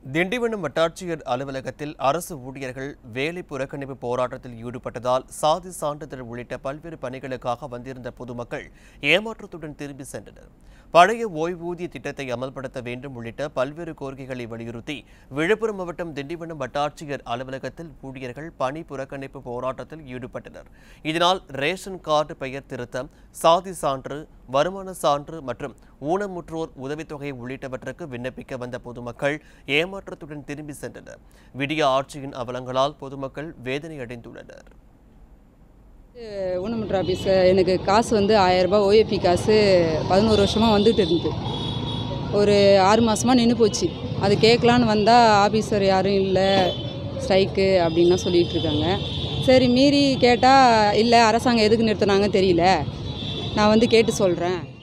திண்டிவனம் வட்டாட்சியர் அலுவலகத்தில் அரசு ஊழியர்கள் வேலை புறக்கணிப்பு போராட்டத்தில் ஈடுபட்டதால் சாதி சான்றிதழ் உள்ளிட்ட பல்வேறு பணிகளுக்காக வந்திருந்த பொதுமக்கள் ஏமாற்றத்துடன் திரும்பி சென்றனர். பழைய ஓய்வூதிய திட்டத்தை அமல்படுத்த வேண்டும் உள்ளிட்ட பல்வேறு கோரிக்கைகளை வலியுறுத்தி விழுப்புரம் மாவட்டம் திண்டிவனம் வட்டாட்சியர் அலுவலகத்தில் ஊழியர்கள் பணி புறக்கணிப்பு போராட்டத்தில் ஈடுபட்டனர். இதனால் ரேஷன் கார்டு பெயர் திருத்தம், சாதி சான்று, வருமான சான்று மற்றும் ஊனமுற்றோர் உதவித்தொகை உள்ளிட்டவற்றுக்கு விண்ணப்பிக்க வந்த பொதுமக்கள் ஏமாற்றத்துடன் திரும்பி சென்றனர். விடிய ஆட்சியின் அவலங்களால் பொதுமக்கள் வேதனை அடைந்துள்ளனர். ஊனமுற்ற ஆஃபீஸ் எனக்கு காசு 1000 ரூபாய் ஓஏபி காசு 11 வருஷமாக வந்துட்டு இருந்தது. ஒரு 6 மாதமாக நின்று போச்சு. அது கேட்கலான்னு வந்தால் ஆஃபீஸர் யாரும் இல்லை, ஸ்ட்ரைக்கு அப்படின்னா சொல்லிகிட்டு இருக்காங்க. சரி மீறி கேட்டால் இல்லை அரசாங்கம் எதுக்கு நிறுத்தினாங்கன்னு தெரியல, நான் கேட்டு சொல்கிறேன்.